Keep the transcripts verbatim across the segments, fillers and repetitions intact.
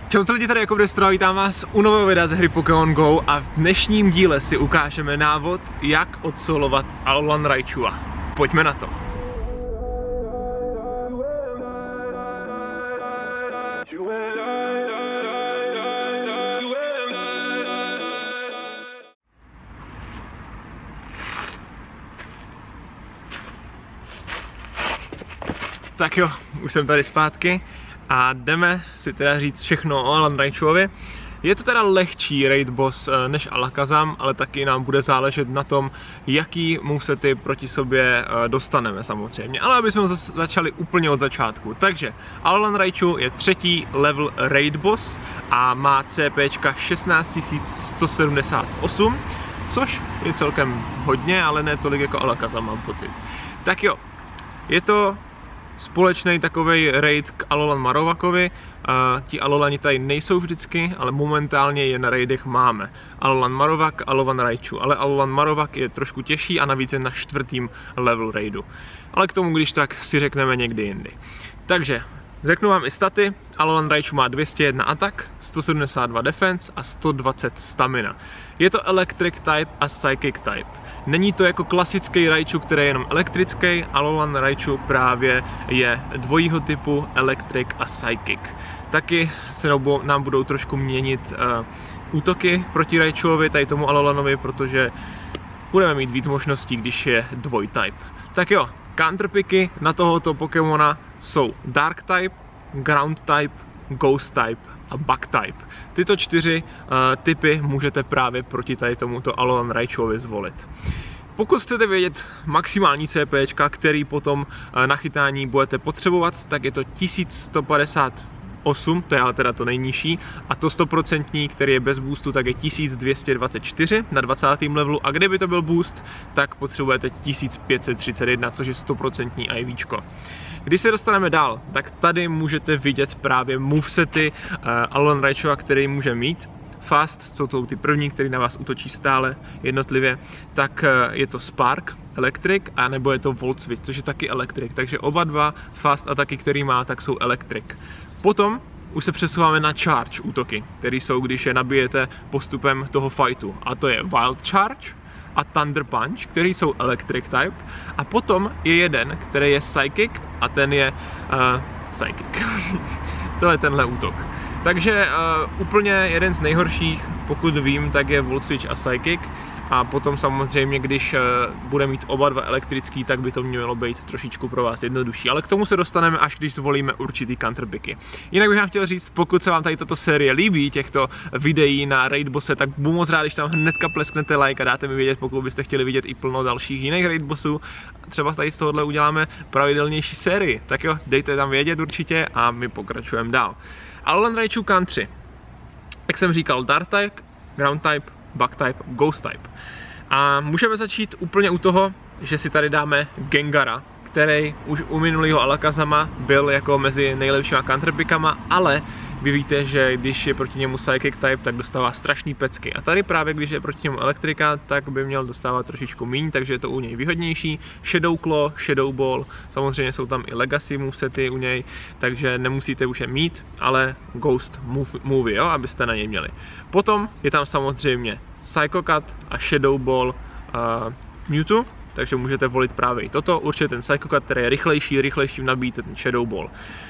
Čau lidi, tady jako Destro, vítám vás u nového videa ze hry Pokémon Go a v dnešním díle si ukážeme návod, jak odsolovat Alolan Raichua. Pojďme na to. Tak jo, už jsem tady zpátky a jdeme si teda říct všechno o Alolan Raichuovi. Je to teda lehčí raid boss než Alakazam, ale taky nám bude záležet na tom, jaký movesety proti sobě dostaneme samozřejmě. Ale abychom začali úplně od začátku. Takže Alolan Raichu je třetí level raid boss a má CPčka šestnáct tisíc sto sedmdesát osm, což je celkem hodně, ale ne tolik jako Alakazam, mám pocit. Tak jo, je to společný takovej raid k Alolan Marovakovi. Uh, ti Alolani tady nejsou vždycky, ale momentálně je na raidech máme. Alolan Marovak, Alolan Raichu, ale Alolan Marovak je trošku těžší a navíc je na čtvrtým level raidu. Ale k tomu, když tak, si řekneme někdy jindy. Takže, řeknu vám i staty. Alolan Raichu má dvě stě jedna atak, sto sedmdesát dva defense a sto dvacet stamina. Je to Electric type a Psychic type. Není to jako klasický Raichu, který je jenom elektrický. Alolan Raichu právě je dvojího typu Electric a Psychic. Taky se nám budou trošku měnit uh, útoky proti Raichuovi, tady tomu Alolanovi, protože budeme mít víc možností, když je dvojtype. Tak jo, counterpicky na tohoto Pokémona jsou Dark type, Ground type, Ghost type a Bug type. Tyto čtyři uh, typy můžete právě proti tady tomuto Alolan Raichuovi zvolit. Pokud chcete vědět maximální CPčka, který potom uh, na chytání budete potřebovat, tak je to tisíc sto padesát osm, to je ale teda to nejnižší, a to sto procent, který je bez boostu, tak je tisíc dvě stě dvacet čtyři na dvacátém levelu, a kdyby to byl boost, tak potřebujete tisíc pět set třicet jedna, což je sto procent IVčko. Když se dostaneme dál, tak tady můžete vidět právě movesety uh, Alolan Raichua, který může mít. Fast, jsou to ty první, který na vás útočí stále jednotlivě, tak uh, je to Spark, Electric, a nebo je to Volt Switch, což je taky Electric, takže oba dva fast ataky, který má, tak jsou Electric. Potom už se přesouváme na Charge útoky, které jsou, když je nabijete postupem toho fightu, a to je Wild Charge a Thunder Punch, který jsou Electric type, a potom je jeden, který je Psychic, a ten je uh, Psychic. To je tenhle útok. Takže uh, úplně jeden z nejhorších, pokud vím, tak je Volt Switch a Psychic. A potom samozřejmě, když uh, bude mít oba dva elektrický, tak by to mělo být trošičku pro vás jednodušší. Ale k tomu se dostaneme, až když zvolíme určitý counterpicky. Jinak bych vám chtěl říct, pokud se vám tady tato série líbí, těchto videí na raid bosse, tak budu moc rád, když tam hnedka plesknete like a dáte mi vědět, pokud byste chtěli vidět i plno dalších jiných raid bossů. Třeba tady z tohohle uděláme pravidelnější sérii. Tak jo, dejte tam vědět určitě a my pokračujeme dál. Alolan Raichu Country. Jak jsem říkal, Dark type, Ground type, Bug type, Ghost type. A můžeme začít úplně u toho, že si tady dáme Gengara, který už u minulého Alakazama byl jako mezi nejlepšíma counterpickama, ale vy víte, že když je proti němu Psychic type, tak dostává strašný pecky. A tady právě, když je proti němu Elektrika, tak by měl dostávat trošičku míň, takže je to u něj výhodnější. Shadow Claw, Shadow Ball, samozřejmě jsou tam i Legacy movesety u něj, takže nemusíte už je mít, ale Ghost Movie, jo, abyste na něj měli. Potom je tam samozřejmě Psycho Cut a Shadow Ball uh, Mewtwo, takže můžete volit právě i toto. Určitě ten Psycho Cut, který je rychlejší, rychlejší nabít ten Shadow Ball.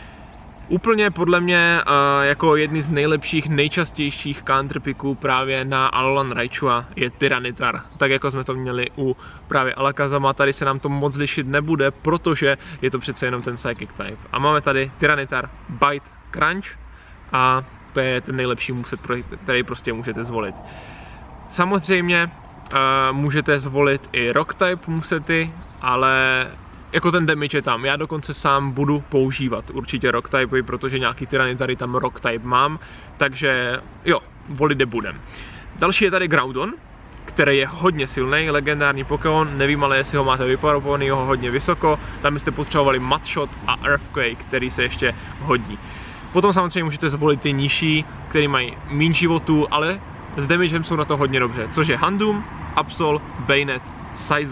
Úplně podle mě uh, jako jedny z nejlepších, nejčastějších counterpicků právě na Alolan Raichua je Tyranitar. Tak jako jsme to měli u právě Alakazama, tady se nám to moc lišit nebude, protože je to přece jenom ten Psychic type. A máme tady Tyranitar, Bite, Crunch, a to je ten nejlepší moveset, který prostě můžete zvolit. Samozřejmě uh, můžete zvolit i Rock type movesety, ale jako ten damage je tam. Já dokonce sám budu používat určitě Rock typy, protože nějaký Tyranitar tam Rock type mám, takže jo, volit nebudem. Další je tady Groudon, který je hodně silný, legendární Pokémon, nevím ale jestli ho máte vyparovaný ho hodně vysoko, tam byste potřebovali Mudshot a Earthquake, který se ještě hodí. Potom samozřejmě můžete zvolit ty nižší, který mají méně životů, ale s damagem jsou na to hodně dobře, což je Houndoom, Absol, Bayonet, Scizor,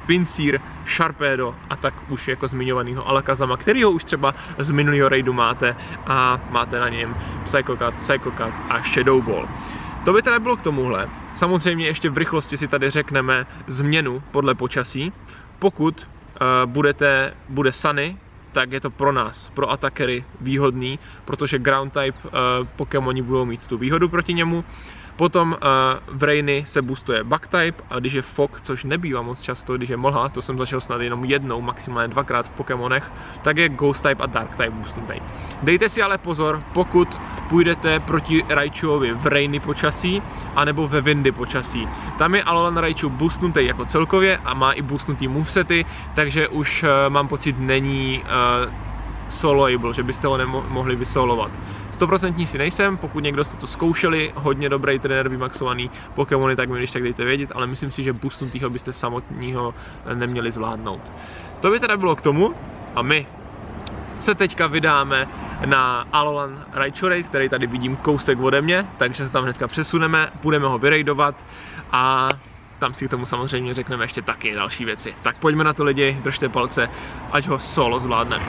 Pinsir, Sharpedo a tak už jako zmiňovanýho Alakazama, kterýho už třeba z minulého raidu máte a máte na něm Psychocut, Psychocut a Shadow Ball. To by teda bylo k tomuhle. Samozřejmě ještě v rychlosti si tady řekneme změnu podle počasí. Pokud uh, budete, bude sunny, tak je to pro nás, pro atakery výhodný, protože ground type uh, Pokémoni budou mít tu výhodu proti němu. Potom uh, v rainy se boostuje bug type a když je fog, což nebývá moc často, když je mlha, to jsem začal snad jenom jednou, maximálně dvakrát v Pokémonech, tak je ghost type a dark type boostnutý. Dejte si ale pozor, pokud půjdete proti Raichuovi v rainy počasí, anebo ve windy počasí. Tam je Alolan Raichu boostnutý jako celkově a má i boostnutý movesety, takže už uh, mám pocit není uh, soloable, že byste ho nemohli vysolovat. sto procent si nejsem, pokud někdo jste to zkoušeli, hodně dobrý trenér, vymaxovaný Pokémony, tak mi když tak dejte vědět, ale myslím si, že boostnutýho byste samotního neměli zvládnout. To by teda bylo k tomu a my se teďka vydáme na Alolan Raichu raid, který tady vidím kousek ode mě, takže se tam hnedka přesuneme, budeme ho vyraidovat a tam si k tomu samozřejmě řekneme ještě taky další věci. Tak pojďme na to lidi, držte palce, ať ho solo zvládneme.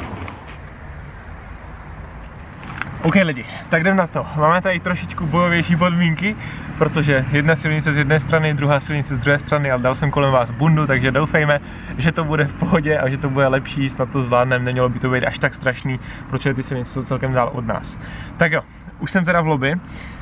OK lidi, tak jdem na to. Máme tady trošičku bojovější podmínky, protože jedna silnice z jedné strany, druhá silnice z druhé strany, ale dal jsem kolem vás bundu, takže doufejme, že to bude v pohodě a že to bude lepší, snad to zvládneme, nemělo by to být až tak strašný, protože ty silnice jsou celkem dál od nás. Tak jo, už jsem teda v lobby,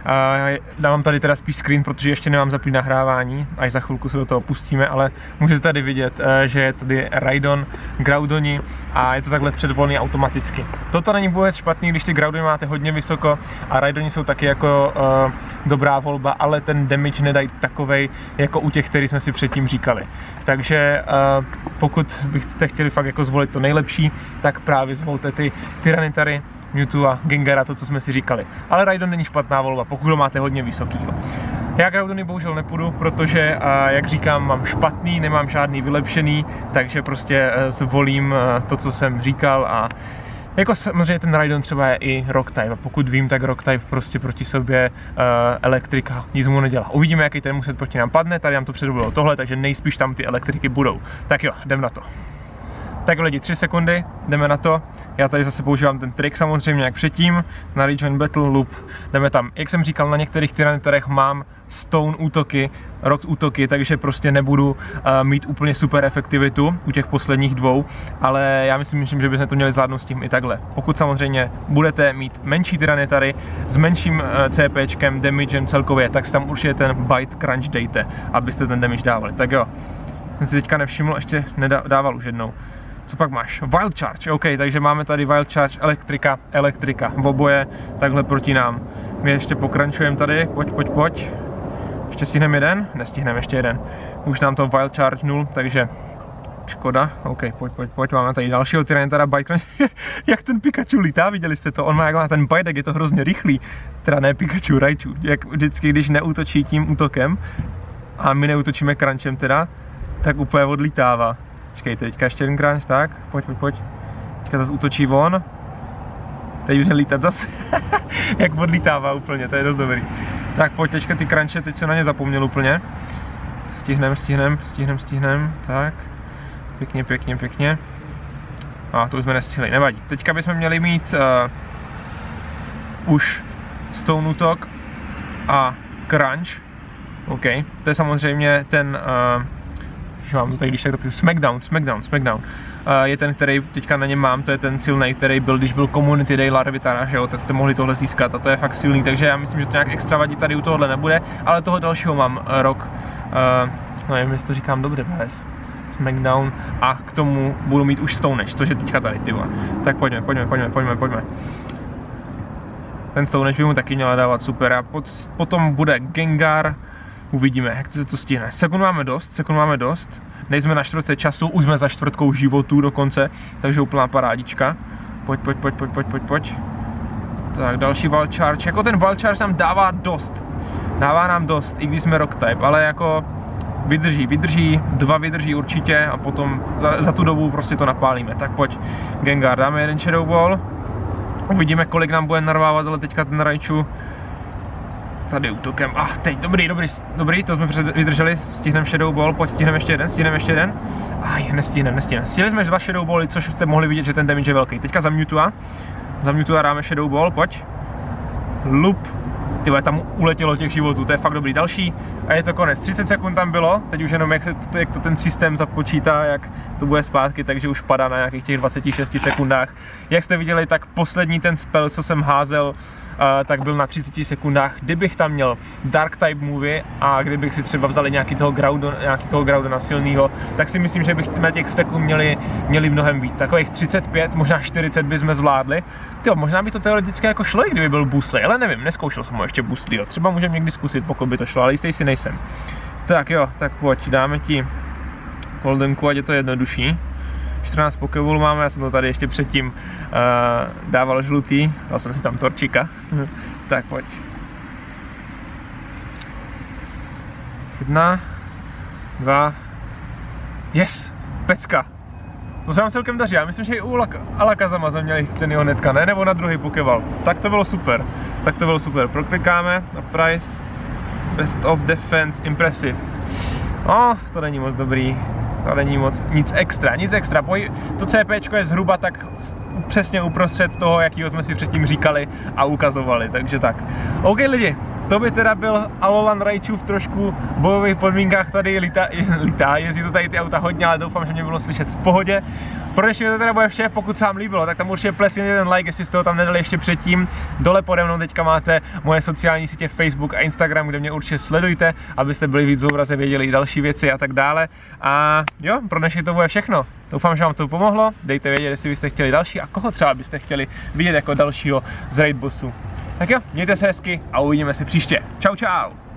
dávám tady teda spíš screen, protože ještě nemám zapít nahrávání, až za chvilku se do toho pustíme, ale můžete tady vidět, že je tady Raidon, Groudoni a je to takhle předvolný automaticky. Toto není vůbec špatný, když ty Groudoni máte hodně vysoko a Raidoni jsou taky jako uh, dobrá volba, ale ten damage nedají takovej jako u těch, který jsme si předtím říkali. Takže uh, pokud byste chtěli fakt jako zvolit to nejlepší, tak právě zvolte ty Tyranitar, Mewtwo a Gengara, to, co jsme si říkali. Ale Raidon není špatná volba, pokud ho máte hodně vysokýho. Já Groudony bohužel nepůjdu, protože, a jak říkám, mám špatný, nemám žádný vylepšený, takže prostě zvolím to, co jsem říkal a jako samozřejmě ten Raidon třeba je i Rock type a pokud vím, tak Rock type prostě proti sobě uh, elektrika nic mu nedělá. Uvidíme, jaký ten muset proti nám padne, tady nám to předvolilo tohle, takže nejspíš tam ty elektriky budou. Tak jo, jdem na to. Tak lidi, tři sekundy, jdeme na to. Já tady zase používám ten trik samozřejmě jak předtím, na Rejoin Battle Loop, jdeme tam. Jak jsem říkal, na některých Tyranitarech mám Stone útoky, Rock útoky, takže prostě nebudu uh, mít úplně super efektivitu u těch posledních dvou, ale já myslím, že bychom to měli zvládnout s tím i takhle. Pokud samozřejmě budete mít menší Tyranitary s menším uh, CPčkem, damagem celkově, tak si tam určitě ten Bite Crunch dejte, abyste ten damage dávali. Tak jo, jsem si teďka nevšiml, ještě nedával už jednou. Co pak máš? Wild Charge, OK, takže máme tady Wild Charge, elektrika, elektrika, v oboje, takhle proti nám. My ještě pokračujeme tady, pojď, pojď, pojď. Ještě stihneme jeden? Nestihneme ještě jeden. Už nám to Wild Charge nul, takže škoda. OK, pojď, pojď, pojď, máme tady dalšího Tyranitar Bite Crunch. Jak ten Pikachu lítá, viděli jste to? On má, jak má ten bite, je to hrozně rychlý. Teda ne Pikachu, Raichu. Jak vždycky, když neútočí tím útokem, a my neútočíme crunchem teda, tak úplně odlítává. Počkej, teďka ještě jeden crunch, tak, pojď, pojď, pojď. Teďka zase útočí on. Teď už lítat zase. Jak odlítává úplně, to je dost dobrý. Tak pojď, teďka ty crunche, teď jsem na ně zapomněl úplně. Stihnem, stihnem, stihnem, stihnem, tak. Pěkně, pěkně, pěkně. A to už jsme nestihli, nevadí. Teďka bychom měli mít uh, už Stone útok a crunch. OK, to je samozřejmě ten uh, že mám to tady, když tak dopiju, Smackdown, Smackdown, Smackdown. Uh, je ten, který teďka na něm mám, to je ten silný, který byl, když byl Community Day Larvitara, že jo, tak jste mohli tohle získat a to je fakt silný, takže já myslím, že to nějak extra vadí tady u tohohle nebude, ale toho dalšího mám uh, rok, uh, no nevím, jestli to říkám dobře, bez Smackdown a k tomu budu mít už Stone Edge, což je teďka tady, ty vole. Tak pojďme, pojďme, pojďme, pojďme, pojďme. Ten Stone Edge by mu taky měla dávat super a pot, potom bude Gengar. Uvidíme, jak se to stihne. Sekund máme dost, sekund máme dost. Nejsme na čtvrtce času, už jsme za čtvrtkou životů dokonce, takže úplná parádička. Pojď, pojď, pojď, pojď, pojď, pojď, pojď. Tak, další Wild Charge. Jako ten Wild Charge nám dává dost. Dává nám dost, i když jsme Rock type, ale jako vydrží, vydrží, dva vydrží určitě a potom za, za tu dobu prostě to napálíme. Tak pojď, Gengar, dáme jeden Shadow Ball. Uvidíme, kolik nám bude narvávat, ale teďka ten Raichu. tady útokem. Ach, teď, dobrý, dobrý, dobrý, to jsme vydrželi, stihneme Shadow Ball, pojď, stihneme ještě jeden, stihneme ještě jeden. Aj, nestihneme, nestihneme. Stihli jsme dva Shadow Bally, což jste mohli vidět, že ten damage je velký. Teďka za Mewtwo, za Mewtwo dáme Shadow Ball, pojď. Loop. Tyhle, tam uletělo těch životů, to je fakt dobrý. Další a je to konec. třicet sekund tam bylo, teď už jenom jak, se to, jak to ten systém započítá, jak to bude zpátky, takže už padá na nějakých těch dvaceti šesti sekundách. Jak jste viděli, tak poslední ten spell, co jsem házel, Uh, tak byl na třiceti sekundách. Kdybych tam měl Dark type movie a kdybych si třeba vzali nějaký toho Groudon, nějaký toho Groudona silnýho, tak si myslím, že bych na těch sekund měli, měli mnohem víc. Takových třicet pět, možná čtyřicet bychom zvládli. Tyjo, možná by to teoreticky jako šlo, i kdyby byl Boostly, ale nevím, neskoušel jsem ho ještě Boostlyho. Třeba můžeme někdy zkusit, pokud by to šlo, ale jistý si nejsem. Tak jo, tak pojď, dáme ti Goldenku, ať je to jednodušší. čtrnáct Pokéballů máme, já jsem to tady ještě předtím uh, dával žlutý, dal jsem si tam Torčika. Tak pojď. Jedna, dva, yes, pecka. To se nám celkem daří, já myslím, že i u Alakazama jsme měli cenýho hnedka, ne? Nebo na druhý Pokéball. Tak to bylo super, tak to bylo super. Proklikáme na price, best of defense, impressive. Oh, to není moc dobrý. To není moc nic extra, nic extra. To CPčko je zhruba tak přesně uprostřed toho, jakýho jsme si předtím říkali a ukazovali, takže tak. OK lidi, to by teda byl Alolan Raichu v trošku bojových podmínkách, tady lítá, lítá, jezdí to tady ty auta hodně, ale doufám, že mě bylo slyšet v pohodě. Pro dnešní to teda bude vše, pokud se vám líbilo, tak tam určitě pleskněte ten like, jestli jste ho tam nedali ještě předtím. Dole pode mnou teďka máte moje sociální sítě Facebook a Instagram, kde mě určitě sledujte, abyste byli víc v obraze, věděli i další věci a tak dále. A jo, pro dnešní to bude všechno. Doufám, že vám to pomohlo, dejte vědět, jestli byste chtěli další a koho třeba byste chtěli vidět jako dalšího z Raid Bossu. Tak jo, mějte se hezky a uvidíme se příště. Čau čau!